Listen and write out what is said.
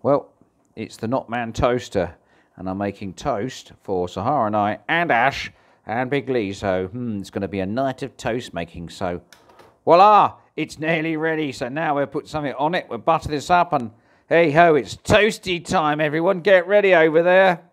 Well, it's the Knotman toaster, and I'm making toast for Sahara and I, and Ash, and Big Lee, so it's going to be a night of toast making, so voila, it's nearly ready. So now we'll put something on it, we'll butter this up, and hey ho, it's toasty time, everyone. Get ready over there.